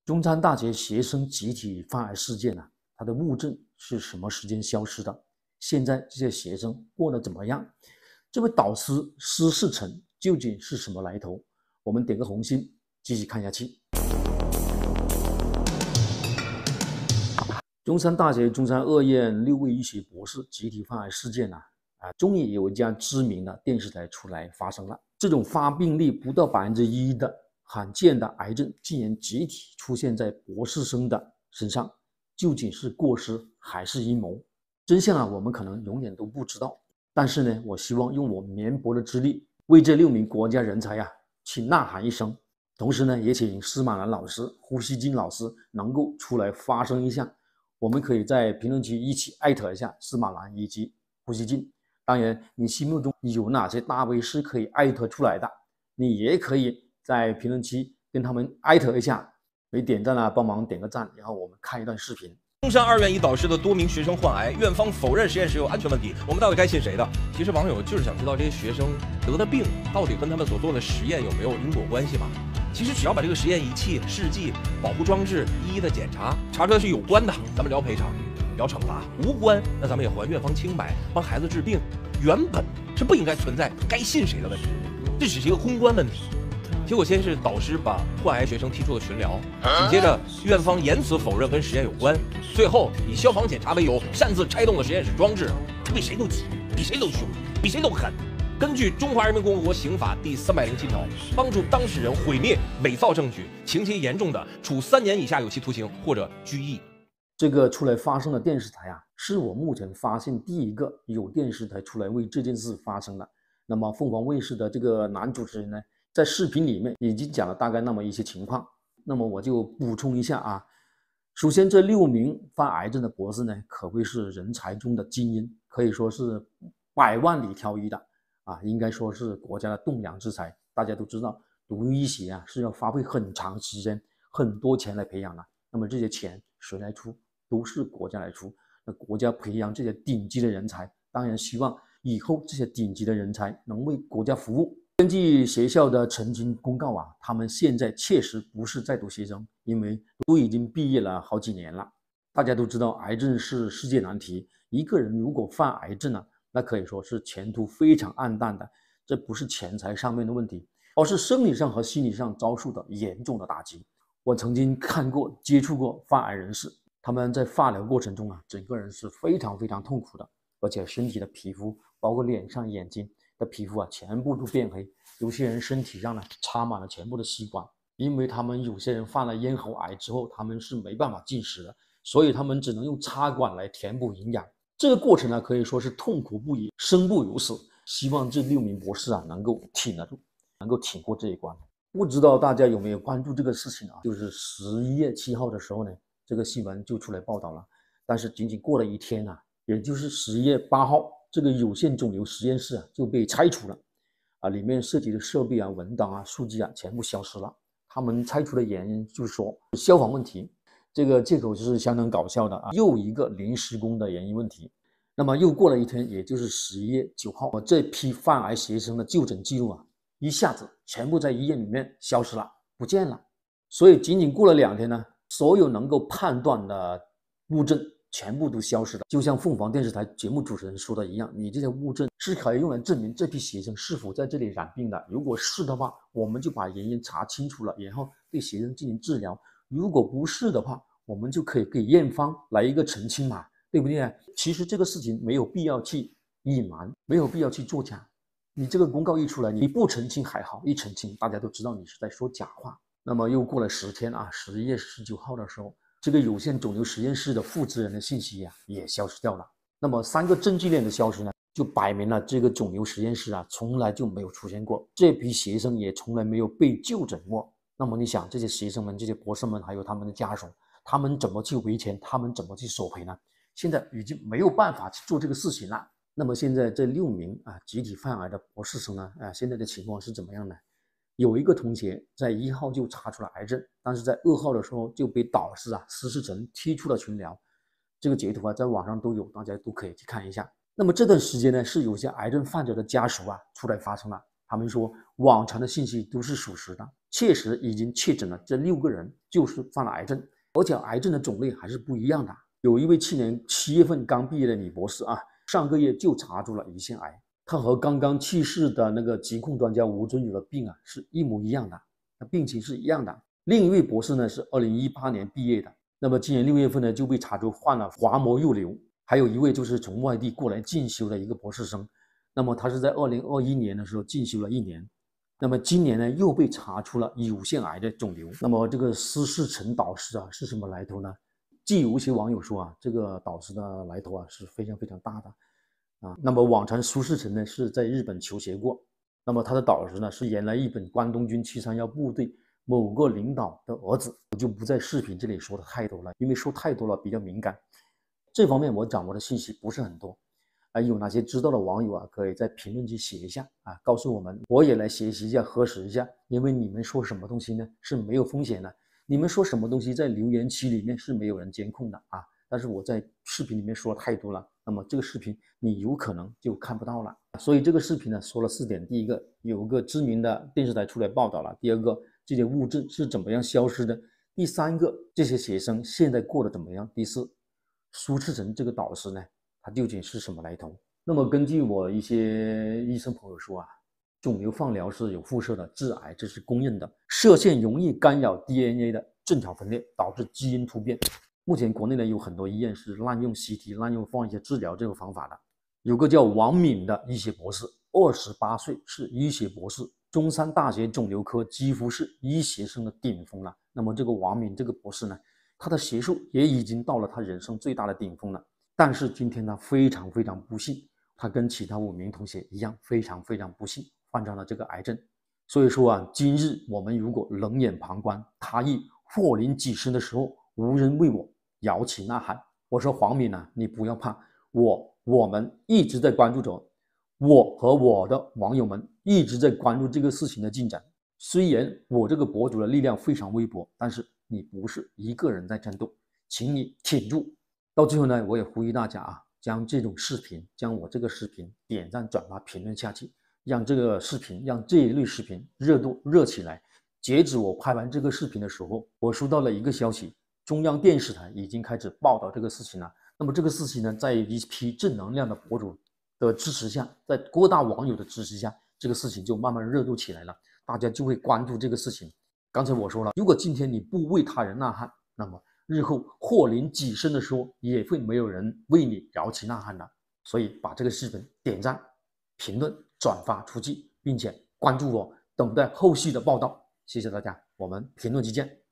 中山大学学生集体犯癌事件啊，它的物证是什么时间消失的？现在这些学生过得怎么样？这位导师施世成究竟是什么来头？我们点个红心，继续看下去。中山大学中山二院6位医学博士集体犯癌事件终于有一家知名的电视台出来发声了。这种发病率不到1%的罕见的癌症，竟然集体出现在博士生的身上，究竟是过失还是阴谋？真相我们可能永远都不知道。但是呢，我希望用我绵薄的资历，为这6名国家人才去呐喊一声。同时呢，也请司马南老师、胡锡进老师能够出来发声一下。我们可以在评论区一起艾特一下司马南以及胡锡进。当然，你心目中有哪些大 V 是可以艾特出来的，你也可以在评论区跟他们艾特一下。没点赞帮忙点个赞，然后我们看一段视频。 中山2院一导师的多名学生患癌，院方否认实验室有安全问题，我们到底该信谁的？其实网友就是想知道这些学生得的病到底跟他们所做的实验有没有因果关系吗？其实只要把这个实验仪器、试剂、保护装置一一的检查，查出来是有关的，咱们聊赔偿、聊惩罚；无关，那咱们也还院方清白，帮孩子治病。原本是不应该存在该信谁的问题，这只是一个公关问题。结果先是导师把患癌学生踢出了群聊，紧接着院方严词否认跟实验有关，最后以消防检查为由擅自拆动了实验室装置，这比谁都急，比谁都凶，比谁都狠。根据《中华人民共和国刑法》第307条，帮助当事人毁灭、伪造证据，情节严重的，处3年以下有期徒刑或者拘役。 这个出来发声的电视台是我目前发现第一个有电视台出来为这件事发声的。那么凤凰卫视的这个男主持人呢，在视频里面已经讲了大概那么一些情况。那么我就补充一下首先这6名患癌症的博士呢，可谓是人才中的精英，可以说是100万里挑一的应该说是国家的栋梁之才。大家都知道，读医学是要花费很长时间、很多钱来培养的。那么这些钱谁来出？都是国家来出。那国家培养这些顶级的人才，当然希望以后这些顶级的人才能为国家服务。根据学校的澄清公告他们现在确实不是在读学生，因为都已经毕业了好几年了。大家都知道，癌症是世界难题，一个人如果患癌症那可以说是前途非常暗淡的。这不是钱财上面的问题，而是生理上和心理上遭受的严重的打击。我曾经看过、接触过患癌人士，他们在化疗过程中整个人是非常非常痛苦的，而且身体的皮肤，包括脸上、眼睛的皮肤全部都变黑。有些人身体上插满了全部的吸管，因为他们有些人犯了咽喉癌之后，他们是没办法进食的，所以他们只能用插管来填补营养。这个过程可以说是痛苦不已，生不如死。希望这6名博士能够挺得住，能够挺过这一关。不知道大家有没有关注这个事情就是11月7号的时候呢，这个新闻就出来报道了。但是仅仅过了一天也就是11月8号，这个有限肿瘤实验室就被拆除了里面涉及的设备文档数据全部消失了。他们拆除的原因就是说消防问题，这个借口是相当搞笑的又一个临时工的原因问题。那么又过了一天，也就是11月9号，这批患癌学生的就诊记录一下子全部在医院里面消失了，不见了。所以仅仅过了2天所有能够判断的物证全部都消失了。就像凤凰电视台节目主持人说的一样，你这些物证是可以用来证明这批学生是否在这里染病的。如果是的话，我们就把原因查清楚了，然后对学生进行治疗；如果不是的话，我们就可以给院方来一个澄清嘛，对不对？其实这个事情没有必要去隐瞒，没有必要去作假。你这个公告一出来，你不澄清还好，一澄清大家都知道你是在说假话。那么又过了10天11月19号的时候，这个有限肿瘤实验室的负责人的信息也消失掉了。那么3个证据链的消失呢，就摆明了这个肿瘤实验室从来就没有出现过，这批学生也从来没有被就诊过。那么你想，这些学生们、这些博士们还有他们的家属，他们怎么去维权？他们怎么去索赔呢？现在已经没有办法去做这个事情了。那么现在这6名集体患癌的博士生呢现在的情况是怎么样呢？有一个同学在1号就查出了癌症，但是在2号的时候就被导师施世成踢出了群聊。这个截图在网上都有，大家都可以去看一下。那么这段时间呢，是有些癌症患者的家属出来发声了，他们说往常的信息都是属实的， 确实已经确诊了这6个人就是患了癌症，而且癌症的种类还是不一样的。有一位去年7月份刚毕业的女博士啊，上个月就查出了胰腺癌，她和刚刚去世的那个疾控专家吴尊友的病啊是一模一样的，病情是一样的。另一位博士呢是2018年毕业的，那么今年6月份呢就被查出患了滑膜肉瘤。还有一位就是从外地过来进修的一个博士生，那么他是在2021年的时候进修了1年，那么今年呢又被查出了乳腺癌的肿瘤。那么这个施世成导师啊是什么来头呢？据有些网友说啊，这个导师的来头啊是非常非常大的啊。那么网传苏世成呢是在日本求学过，那么他的导师呢是原来日本关东军731部队某个领导的儿子。我就不在视频这里说的太多了，因为说太多了比较敏感。这方面我掌握的信息不是很多，有哪些知道的网友啊，可以在评论区写一下啊，告诉我们，我也来学习一下，核实一下。因为你们说什么东西呢是没有风险的，你们说什么东西在留言区里面是没有人监控的啊。但是我在视频里面说太多了，那么这个视频你有可能就看不到了。所以这个视频呢说了4点：第一个，有个知名的电视台出来报道了；第二个，这些物质是怎么样消失的；第三个，这些学生现在过得怎么样；第四，苏世成这个导师呢，他究竟是什么来头？那么根据我一些医生朋友说啊，肿瘤放疗是有辐射的，致癌这是公认的。射线容易干扰 DNA 的正常分裂，导致基因突变。目前国内呢有很多医院是滥用 CT、滥用放血治疗这个方法的。有个叫王敏的医学博士，28岁，是医学博士，中山大学肿瘤科几乎是医学生的顶峰了。那么这个王敏这个博士呢，他的学术也已经到了他人生最大的顶峰了。但是今天他非常非常不幸，他跟其他5名同学一样，非常非常不幸患上了这个癌症。所以说啊，今日我们如果冷眼旁观，他亦祸临己身的时候，无人为我摇旗呐喊。我说黄敏啊，你不要怕，我们一直在关注着，我和我的网友们一直在关注这个事情的进展。虽然我这个博主的力量非常微薄，但是你不是一个人在战斗，请你挺住。到最后呢，我也呼吁大家啊，将这种视频，将我这个视频点赞、转发、评论下去，让这个视频，让这一类视频热度热起来。截止我拍完这个视频的时候，我收到了一个消息，中央电视台已经开始报道这个事情了。那么这个事情呢，在一批正能量的博主的支持下，在各大网友的支持下，这个事情就慢慢热度起来了，大家就会关注这个事情。刚才我说了，如果今天你不为他人呐喊，那么日后祸临己身的时候，也会没有人为你摇旗呐喊的。所以把这个视频点赞、评论、转发出去，并且关注我，等待后续的报道。谢谢大家，我们评论区见。